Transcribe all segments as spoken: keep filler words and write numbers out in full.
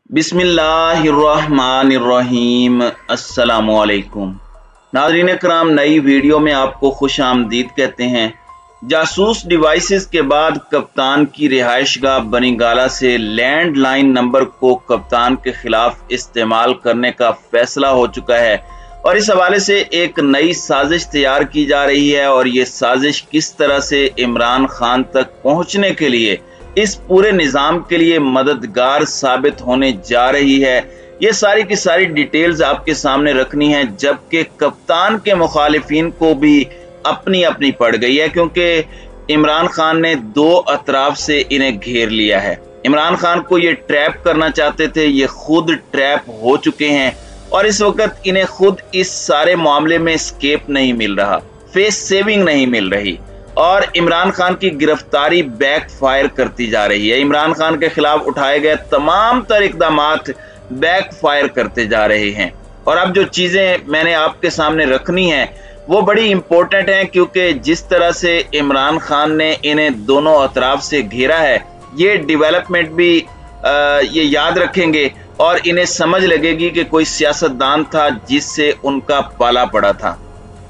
बिस्मिल्लाहिर्रहमानिर्रहीम। अस्सलामुअलैकुम नाज़रीन कराम, नई वीडियो में आपको खुश आमदीद कहते हैं। जासूस डिवाइसेस के बाद कप्तान की रिहाइशगाह बनीगाला से लैंडलाइन नंबर को कप्तान के खिलाफ इस्तेमाल करने का फैसला हो चुका है और इस हवाले से एक नई साजिश तैयार की जा रही है और ये साजिश किस तरह से इमरान खान तक पहुंचने के लिए इस पूरे निज़ाम के लिए मददगार साबित होने जा रही है, ये सारी की सारी डिटेल्स आपके सामने रखनी है। जबकि कप्तान के मुखालिफिन को भी अपनी अपनी पड़ गई है, क्योंकि इमरान खान ने दो अतराफ से इन्हें घेर लिया है। इमरान खान को ये ट्रैप करना चाहते थे, ये खुद ट्रैप हो चुके हैं और इस वक्त इन्हें खुद इस सारे मामले में स्केप नहीं मिल रहा, फेस सेविंग नहीं मिल रही और इमरान खान की गिरफ्तारी बैक फायर करती जा रही है। इमरान खान के खिलाफ उठाए गए तमाम तर इक़दामात बैक फायर करते जा रहे हैं और अब जो चीज़ें मैंने आपके सामने रखनी है वो बड़ी इंपॉर्टेंट हैं, क्योंकि जिस तरह से इमरान खान ने इन्हें दोनों अतराफ से घेरा है, ये डेवलपमेंट भी आ, ये याद रखेंगे और इन्हें समझ लगेगी कि कोई सियासतदान था जिससे उनका पाला पड़ा था।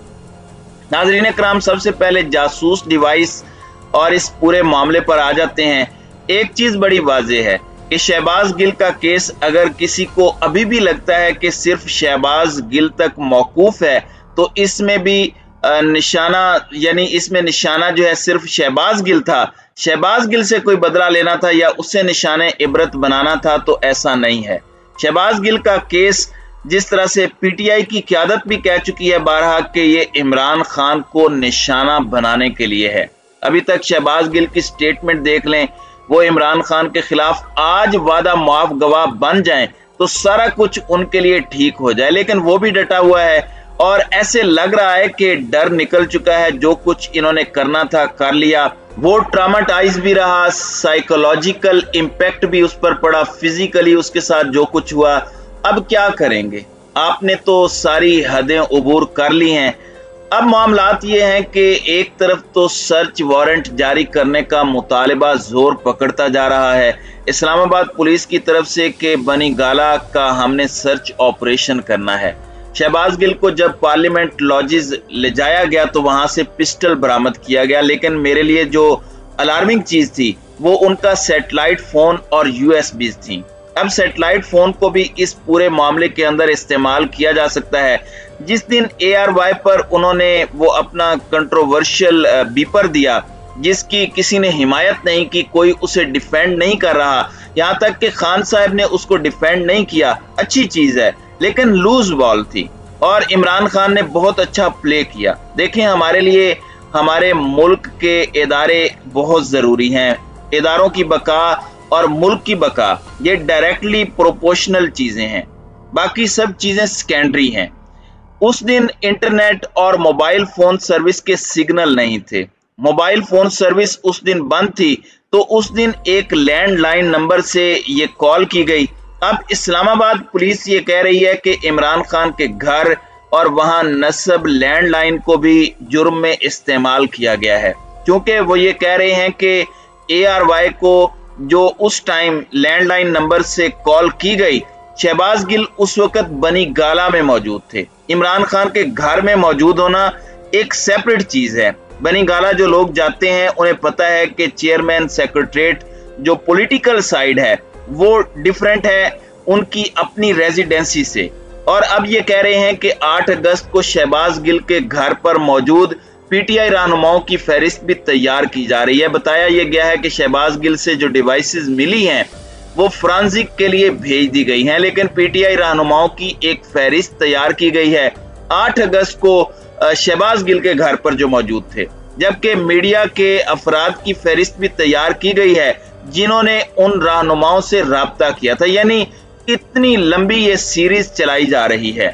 नाज़रीन कराम, सबसे पहले जासूस डिवाइस और इस पूरे मामले पर आ जाते हैं। एक चीज बड़ी वाज़ेह है कि शहबाज गिल का केस अगर किसी को अभी भी लगता है कि सिर्फ शहबाज गिल तक मौकूफ है, तो इसमें भी निशाना यानी इसमें निशाना जो है सिर्फ शहबाज गिल था, शहबाज गिल से कोई बदला लेना था या उससे निशाने इबरत बनाना था, तो ऐसा नहीं है। शहबाज गिल का केस जिस तरह से पीटीआई की क़यादत भी कह चुकी है बारहा कि ये इमरान खान को निशाना बनाने के लिए है। अभी तक शहबाज गिल की स्टेटमेंट देख लें, वो इमरान खान के खिलाफ आज वादा माफ गवाह बन जाएं तो सारा कुछ उनके लिए ठीक हो जाए, लेकिन वो भी डटा हुआ है और ऐसे लग रहा है कि डर निकल चुका है। जो कुछ इन्होंने करना था कर लिया। वो ट्रामाटाइज भी रहा, साइकोलॉजिकल इम्पैक्ट भी उस पर पड़ा, फिजिकली उसके साथ जो कुछ हुआ। अब क्या करेंगे? आपने तो सारी हदें उबूर कर ली हैं। अब मामलात ये हैं कि एक तरफ तो सर्च वारंट जारी करने का मुतालबा जोर पकड़ता जा रहा है इस्लामाबाद पुलिस की तरफ से कि बनीगाला का हमने सर्च ऑपरेशन करना है। शहबाज गिल को जब पार्लियामेंट लॉजिज ले जाया गया तो वहां से पिस्टल बरामद किया गया, लेकिन मेरे लिए जो अलार्मिंग चीज थी वो उनका सैटेलाइट फोन और यूएसबी थी। अब सैटेलाइट फोन को भी इस पूरे मामले के अंदर इस्तेमाल किया जा सकता है। जिस दिन ए आर वाई पर उन्होंने वो अपना कंट्रोवर्शियल बीपर दिया जिसकी किसी ने हिमायत नहीं की, कोई उसे डिफेंड नहीं कर रहा, यहाँ तक कि खान साहब ने उसको डिफेंड नहीं किया, अच्छी चीज है, लेकिन लूज बॉल थी और इमरान खान ने बहुत अच्छा प्ले किया। देखें, हमारे लिए हमारे मुल्क के इदारे बहुत जरूरी हैं। इदारों की बका और मुल्क की बका ये डायरेक्टली प्रोपोर्शनल चीजें हैं, बाकी सब चीजें सेकेंडरी हैं। उस दिन इंटरनेट और मोबाइल फोन सर्विस के सिग्नल नहीं थे, मोबाइल फोन सर्विस उस दिन बंद थी, तो उस दिन एक लैंडलाइन नंबर से ये कॉल की गई। अब इस्लामाबाद पुलिस ये कह रही है कि इमरान खान के घर और वहां नस्ब लैंडलाइन को भी जुर्म में इस्तेमाल किया गया है, क्योंकि वो ये कह रहे हैं कि ए आर वाई को जो उस टाइम लैंडलाइन नंबर से कॉल की गई, शहबाज गिल उस वक्त बनीगाला में मौजूद थे। इमरान खान के घर में मौजूद होना एक सेपरेट चीज है। बनीगाला जो लोग जाते हैं उन्हें पता है कि चेयरमैन सेक्रेटरीट जो पॉलिटिकल साइड है वो डिफरेंट है उनकी अपनी रेजिडेंसी से। और अब ये कह रहे हैं कि आठ अगस्त को शहबाज गिल के घर पर मौजूद पीटीआई रहनुमाओं की फहरिस्त भी तैयार की जा रही है। बताया यह गया है कि शहबाज गिल से जो डिवाइसेस मिली हैं वो फ्रांसिक के लिए भेज दी गई हैं, लेकिन पीटीआई रहनुमाओं की एक फहरिस्त तैयार की गई है आठ अगस्त को शहबाज गिल के घर पर जो मौजूद थे, जबकि मीडिया के अफराद की फहरिस्त भी तैयार की गई है जिन्होंने उन रहनुमाओं से राब्ता किया था। यानी इतनी लंबी ये सीरीज चलाई जा रही है।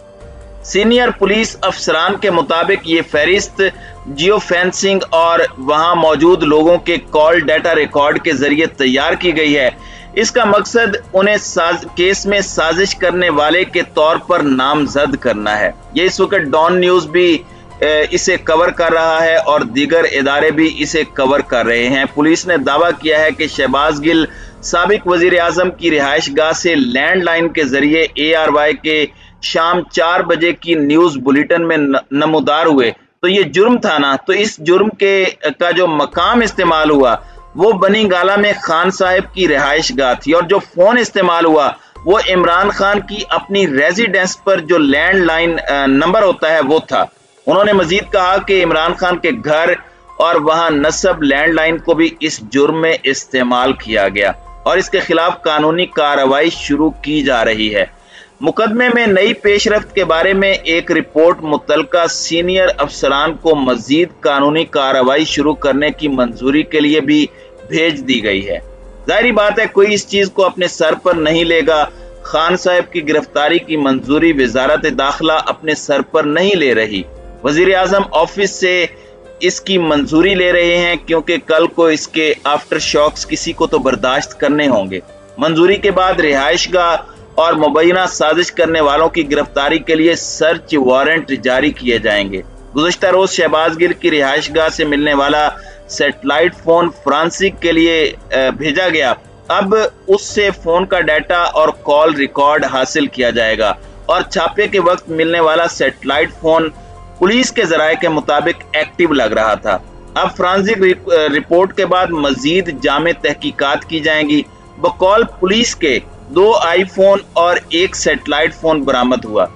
सीनियर पुलिस अफसरान के मुताबिक ये फहरिस्त जियो फेंसिंग और वहां मौजूद लोगों के कॉल डाटा रिकॉर्ड के जरिए तैयार की गई है। इसका मकसद उन्हें साज, केस में साजिश करने वाले के तौर पर नामजद करना है। ये इस वक्त डॉन न्यूज भी इसे कवर कर रहा है और दीगर इदारे भी इसे कवर कर रहे हैं। पुलिस ने दावा किया है कि शहबाज गिल साबिक वजीर आजम की रिहाइश गाह से लैंडलाइन के जरिए ए आर वाई के शाम चार बजे की न्यूज बुलेटिन में नमूदार हुए तो ये जुर्म था ना। तो इस जुर्म के का जो मकाम इस्तेमाल हुआ वो बनी गाला में खान साहब की रिहाइश गाह थी, और जो फोन इस्तेमाल हुआ वो इमरान खान की अपनी रेजिडेंस पर जो लैंडलाइन नंबर होता है वो था। उन्होंने मजीद कहा कि इमरान खान के घर और वहां नस्ब लैंडलाइन को भी इस जुर्म में इस्तेमाल किया गया और इसके खिलाफ कानूनी कार्रवाई शुरू की जा रही है। मुकदमे में नई पेशरफ्त के बारे में एक रिपोर्ट मुतलका सीनियर अफसरान को मजीद कानूनी कार्रवाई शुरू करने की मंजूरी के लिए भी भेज दी गई है। जाहिर बात है कोई इस चीज को अपने सर पर नहीं लेगा। खान साहब की गिरफ्तारी की मंजूरी वजारत दाखिला अपने सर पर नहीं ले रही, वजीर आजम ऑफिस से इसकी मंजूरी ले रहे हैं, क्योंकि कल को इसके आफ्टर शॉक्स किसी को तो बर्दाश्त करने होंगे। मंजूरी के बाद रिहाइशगाह और मुबैना साजिश करने वालों की गिरफ्तारी के लिए सर्च वारंट जारी किए जाएंगे। गुज़श्ता रोज शहबाज गिल की रिहाइशगाह से मिलने वाला सैटेलाइट फोन फ्रांसिक के लिए भेजा गया। अब उससे फोन का डाटा और कॉल रिकॉर्ड हासिल किया जाएगा और छापे के वक्त मिलने वाला सैटेलाइट फोन पुलिस के जराये के मुताबिक एक्टिव लग रहा था। अब फ्रांसिक रिपोर्ट के बाद मजीद जामे तहकीकात की जाएंगी। बकौल पुलिस के दो आईफोन और एक सैटेलाइट फोन बरामद हुआ।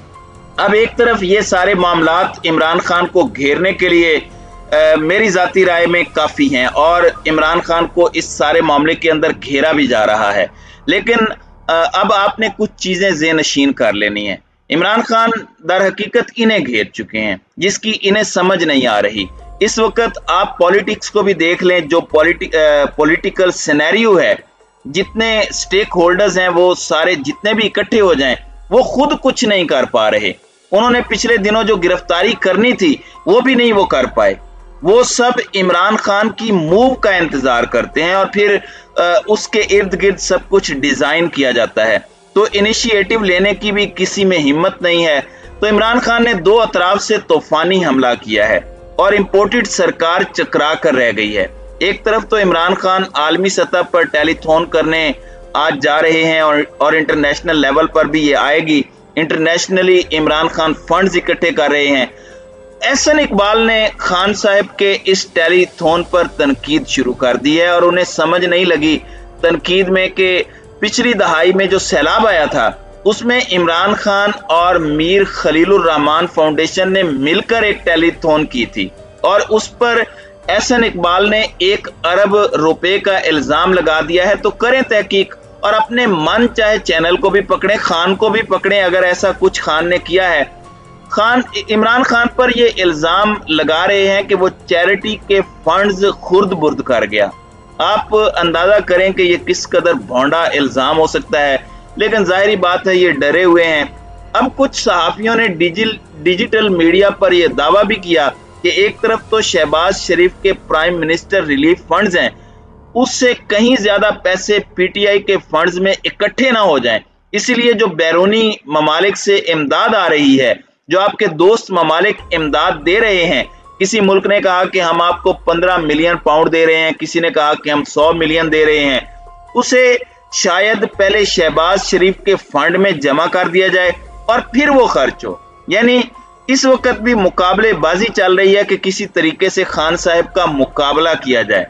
अब एक तरफ ये सारे मामलात इमरान खान को घेरने के लिए आ, मेरी जाती राय में काफी हैं और इमरान खान को इस सारे मामले के अंदर घेरा भी जा रहा है, लेकिन आ, अब आपने कुछ चीजें ज़ेहनशीन कर लेनी है। इमरान खान दर हकीकत इन्हें घेर चुके हैं जिसकी इन्हें समझ नहीं आ रही। इस वक्त आप पॉलिटिक्स को भी देख लें, जो पॉलिटिक पॉलिटिकल सिनेरियो है, जितने स्टेक होल्डर्स हैं वो सारे जितने भी इकट्ठे हो जाएं वो खुद कुछ नहीं कर पा रहे। उन्होंने पिछले दिनों जो गिरफ्तारी करनी थी वो भी नहीं वो कर पाए। वो सब इमरान खान की मूव का इंतजार करते हैं और फिर आ, उसके इर्द गिर्द सब कुछ डिजाइन किया जाता है। तो इनिशिएटिव लेने की भी किसी में हिम्मत नहीं है। तो इमरान खान ने दो अतराफ से तूफानी हमला किया है और इंपोर्टेड सरकार चकरा कर रह गई है। एक तरफ तो इमरान खान आलमी सतह पर टेलीथॉन करने आज जा रहे हैं और, और इंटरनेशनल लेवल पर भी ये आएगी। इंटरनेशनली इमरान खान फंड्स इकट्ठे कर रहे हैं। एहसन इकबाल ने खान साहब के इस टेलीथॉन पर तनकीद शुरू कर दी है और उन्हें समझ नहीं लगी तनकीद में कि पिछली दहाई में जो सैलाब आया था उसमें इमरान खान और मीर खलीलुर रहमान फाउंडेशन ने मिलकर एक टेलीथॉन की थी और उस पर एहसन इकबाल ने एक अरब रुपए का इल्जाम लगा दिया है। तो करें तहकीक और अपने मन चाहे चैनल को भी पकड़े, खान को भी पकड़े अगर ऐसा कुछ खान ने किया है। खान इमरान खान पर ये इल्जाम लगा रहे हैं कि वो चैरिटी के फंड्स खुर्द बुर्द कर गया। आप अंदाजा करें कि ये किस कदर भोंडा इल्जाम हो सकता है, लेकिन जाहिर बात है ये डरे हुए हैं। अब कुछ सहाफियों ने डिजिटल डिजिटल मीडिया पर यह दावा भी किया कि एक तरफ तो शहबाज शरीफ के प्राइम मिनिस्टर रिलीफ फंड्स हैं, उससे कहीं ज्यादा पैसे पीटीआई के फंड्स में इकट्ठे ना हो जाएं, इसीलिए जो बैरूनी ममालिक से इमदाद आ रही है, जो आपके दोस्त ममालिक इमदाद दे रहे हैं, किसी मुल्क ने कहा कि हम आपको पंद्रह मिलियन पाउंड दे रहे हैं, किसी ने कहा कि हम सौ मिलियन दे रहे हैं, उसे शायद पहले शहबाज शरीफ के फंड में जमा कर दिया जाए और फिर वो खर्च हो। यानी इस वक्त भी मुकाबलेबाजी चल रही है कि किसी तरीके से खान साहब का मुकाबला किया जाए,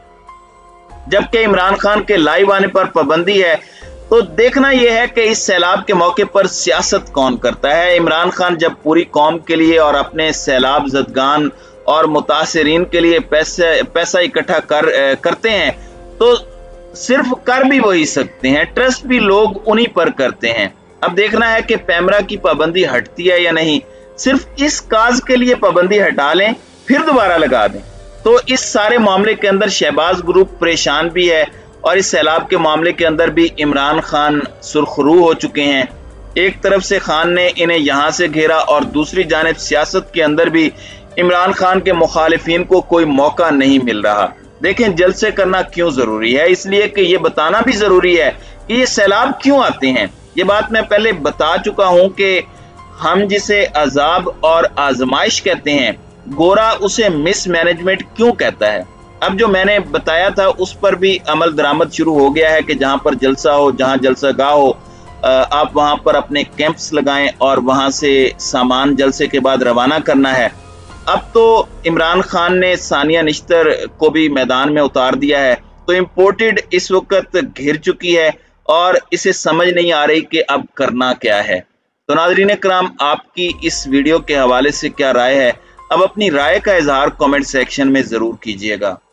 जबकि इमरान खान के लाइव आने पर पाबंदी है। तो देखना यह है कि इस सैलाब के मौके पर सियासत कौन करता है। इमरान खान जब पूरी कौम के लिए और अपने सैलाब ज़दगान और मुतासिरीन के लिए पैसे पैसा इकट्ठा कर करते हैं तो सिर्फ कर भी वही सकते हैं, ट्रस्ट भी लोग उन्हीं पर करते हैं। अब देखना है कि पैमरा की पाबंदी हटती है या नहीं। सिर्फ इस काज के लिए पाबंदी हटा लें फिर दोबारा लगा दें। तो इस सारे मामले के अंदर शहबाज ग्रुप परेशान भी है और इस सैलाब के मामले के अंदर भी इमरान खान सुरखरू हो चुके हैं। एक तरफ से खान ने इन्हें यहां से घेरा और दूसरी जानिब सियासत के अंदर भी इमरान खान के मुखालिफिन को कोई मौका नहीं मिल रहा। देखें जलसे करना क्यों जरूरी है, इसलिए कि ये बताना भी जरूरी है कि ये सैलाब क्यों आते हैं। ये बात मैं पहले बता चुका हूं कि हम जिसे अजाब और आजमाइश कहते हैं, गोरा उसे मिसमैनेजमेंट क्यों कहता है। अब जो मैंने बताया था उस पर भी अमल दरामद शुरू हो गया है कि जहां पर जलसा हो, जहां जलसा गाह हो, आप वहां पर अपने कैंप्स लगाएं और वहां से सामान जलसे के बाद रवाना करना है। अब तो इमरान खान ने सानिया निश्तर को भी मैदान में उतार दिया है, तो इम्पोर्टेड इस वक्त घिर चुकी है और इसे समझ नहीं आ रही कि अब करना क्या है। तो नाज़रीन इकराम, आपकी इस वीडियो के हवाले से क्या राय है? अब अपनी राय का इजहार कमेंट सेक्शन में जरूर कीजिएगा।